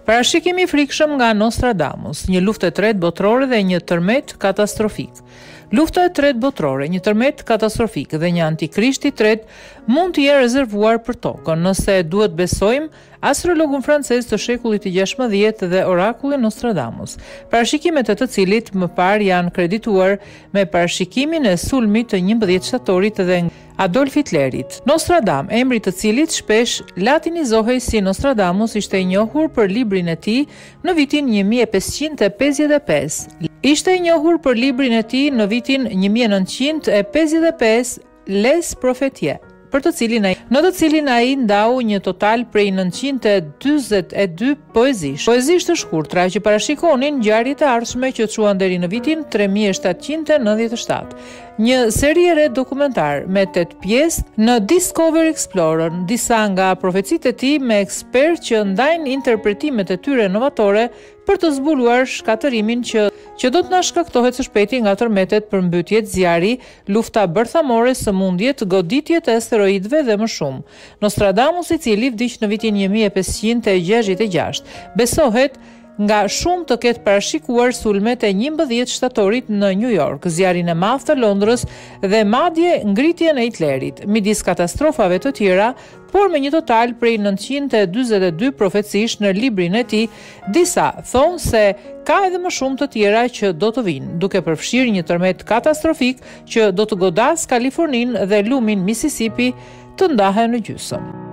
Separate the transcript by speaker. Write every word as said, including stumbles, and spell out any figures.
Speaker 1: Parashikimi i frikshëm nga Nostradamus, një luftë e tretë botërore dhe një tërmet katastrofik. Lufta e tretë botërore, një tërmet katastrofik dhe një antikrist i tretë mund të jetë rezervuar për tokën, nëse duhet besojmë astrologun francez të shekullit të gjashtëdhjetë dhe orakullin Nostradamus, parashikimet e të cilit më parë janë kredituar me parashikimin e sulmit të njëmbëdhjetë shtatorit dhe Adolf Hitlerit. Nostradam, emri të cilit shpesh latinizohej si Nostradamus, ishte i njohur për librin e tij në vitin një mijë e pesëqind e pesëdhjetë e pesë. Ishte i njohur për librin e tij në vitin një mijë e nëntëqind e pesëdhjetë e pesë, Les Prophéties, për të cilin ai, në të cilin ai ndau një total prej nëntëqind e dyzet e dy poezish. Poezisht të shkurtra që parashikonin ngjarjet e ardhshme që çuan deri në vitin tre mijë e shtatëqind e nëntëdhjetë e shtatë. Një seri e re dokumentar me tetë pjesë në Discovery Explorer, disa nga profecitë e tij me ekspertë që ndajnë interpretimet e tyre inovatore për të zbuluar shkatërimin që që do të na shkaktohet së shpejti nga tërmetet, përmbytjet, zjarri, lufta bërthamore, sëmundjet, goditjet e asteroidëve dhe më shumë. Nostradamus, i cili vdiq në vitin një mijë e pesëqind e gjashtëdhjetë e gjashtë, besohet nga shumë të ketë parashikuar sulmet e njëmbëdhjetë shtatorit në New York, zjarrin e madh të Londrës dhe madje ngritjen e Hitlerit, midis katastrofave të tjera, por me një total prej nëntëqind e dyzet e dy profecish në librin e tij. Disa thonë se ka edhe më shumë të tjera që do të vinë, duke përfshirë një tërmet katastrofik që do të godas Kaliforninë dhe lumin Mississippi të ndahen në gjysmë.